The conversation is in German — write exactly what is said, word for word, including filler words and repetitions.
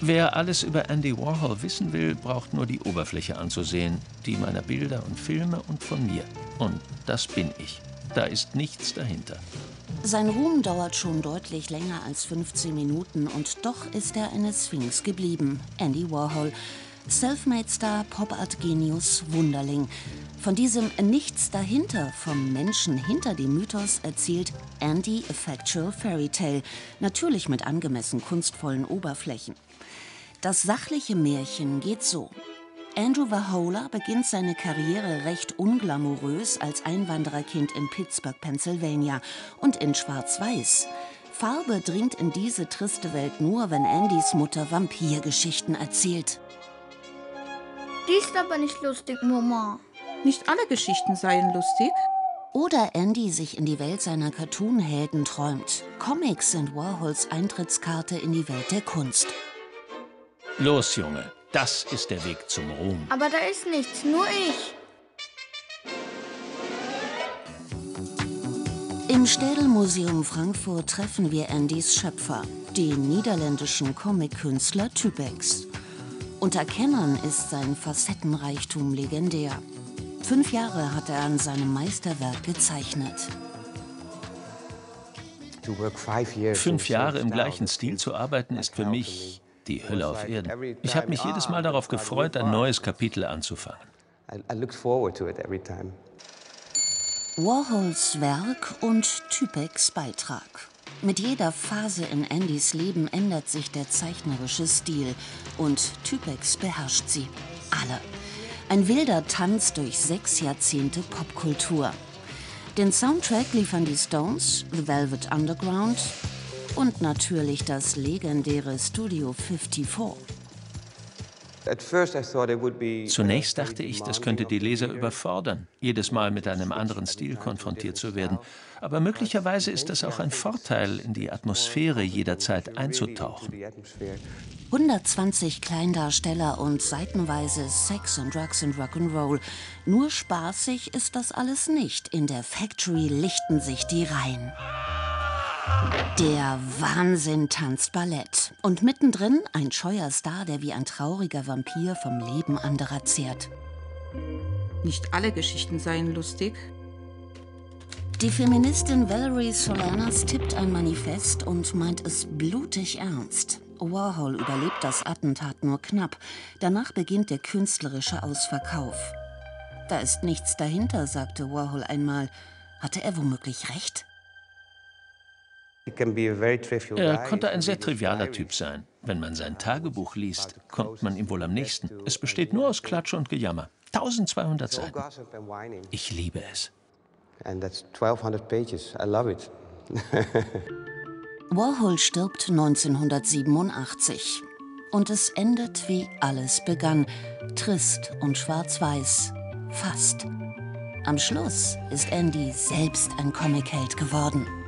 Wer alles über Andy Warhol wissen will, braucht nur die Oberfläche anzusehen, die meiner Bilder und Filme und von mir. Und das bin ich. Da ist nichts dahinter. Sein Ruhm dauert schon deutlich länger als fünfzehn Minuten und doch ist er eine Sphinx geblieben. Andy Warhol, Selfmade-Star, Pop-Art-Genius, Wunderling. Von diesem Nichts dahinter, vom Menschen hinter dem Mythos, erzählt Andy a Factual Fairy Tale, natürlich mit angemessen kunstvollen Oberflächen. Das sachliche Märchen geht so. Andrew Warhola beginnt seine Karriere recht unglamourös als Einwandererkind in Pittsburgh, Pennsylvania und in Schwarz-Weiß. Farbe dringt in diese triste Welt nur, wenn Andys Mutter Vampirgeschichten erzählt. Die ist aber nicht lustig, Mama. Nicht alle Geschichten seien lustig. Oder Andy sich in die Welt seiner Cartoon-Helden träumt. Comics sind Warhols Eintrittskarte in die Welt der Kunst. Los, Junge, das ist der Weg zum Ruhm. Aber da ist nichts, nur ich. Im Städelmuseum Frankfurt treffen wir Andys Schöpfer, den niederländischen Comic-Künstler Typex. Unter Kennern ist sein Facettenreichtum legendär. Fünf Jahre hat er an seinem Meisterwerk gezeichnet. Fünf Jahre im gleichen Stil zu arbeiten, ist für mich die Hölle auf Erden. Ich habe mich jedes Mal darauf gefreut, ein neues Kapitel anzufangen. Warhols Werk und Typex Beitrag. Mit jeder Phase in Andys Leben ändert sich der zeichnerische Stil und Typex beherrscht sie. Alle. Ein wilder Tanz durch sechs Jahrzehnte Popkultur. Den Soundtrack liefern die Stones, The Velvet Underground und natürlich das legendäre Studio vierundfünfzig. Zunächst dachte ich, das könnte die Leser überfordern, jedes Mal mit einem anderen Stil konfrontiert zu werden. Aber möglicherweise ist das auch ein Vorteil, in die Atmosphäre jederzeit einzutauchen. hundertzwanzig Kleindarsteller und seitenweise Sex and Drugs and Rock'n'Roll. Nur spaßig ist das alles nicht. In der Factory lichten sich die Reihen. Der Wahnsinn tanzt Ballett. Und mittendrin ein scheuer Star, der wie ein trauriger Vampir vom Leben anderer zehrt. Nicht alle Geschichten seien lustig. Die Feministin Valerie Solanas tippt ein Manifest und meint es blutig ernst. Warhol überlebt das Attentat nur knapp. Danach beginnt der künstlerische Ausverkauf. Da ist nichts dahinter, sagte Warhol einmal. Hatte er womöglich recht? Er konnte ein sehr trivialer Typ sein. Wenn man sein Tagebuch liest, kommt man ihm wohl am nächsten. Es besteht nur aus Klatsch und Gejammer. eintausendzweihundert Seiten. Ich liebe es. Warhol stirbt neunzehnhundertsiebenundachtzig. Und es endet, wie alles begann. Trist und schwarz-weiß. Fast. Am Schluss ist Andy selbst ein Comicheld geworden.